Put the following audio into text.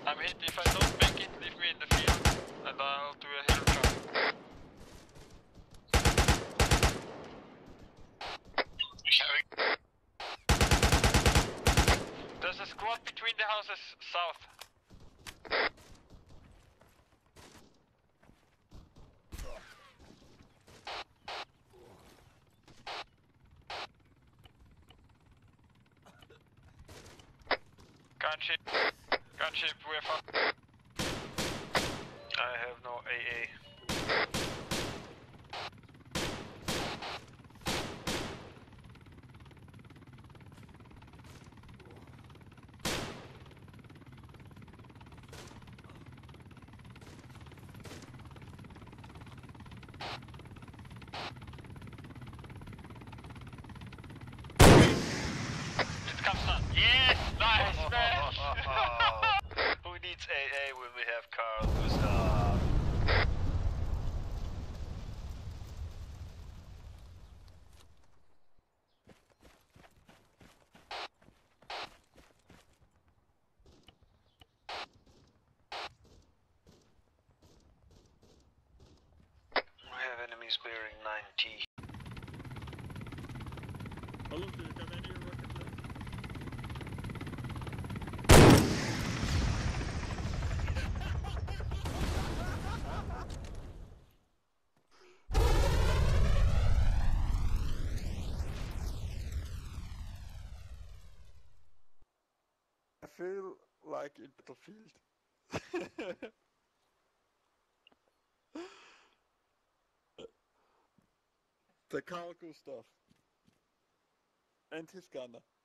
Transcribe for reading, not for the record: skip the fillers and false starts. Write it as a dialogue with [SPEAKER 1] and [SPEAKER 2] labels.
[SPEAKER 1] I'm hit. If I don't make it, leave me in the field and I'll do a hill jump. There's a squad between the houses south. Gunship, we're fucked. I have no AA. It comes now. Yes! Nice, man! Who needs AA when we have Carl Gustav? We have enemies bearing 90.
[SPEAKER 2] Hallo, du kan any rocket launcher? I feel like in Battlefield. The Carl Gustav and his gunner.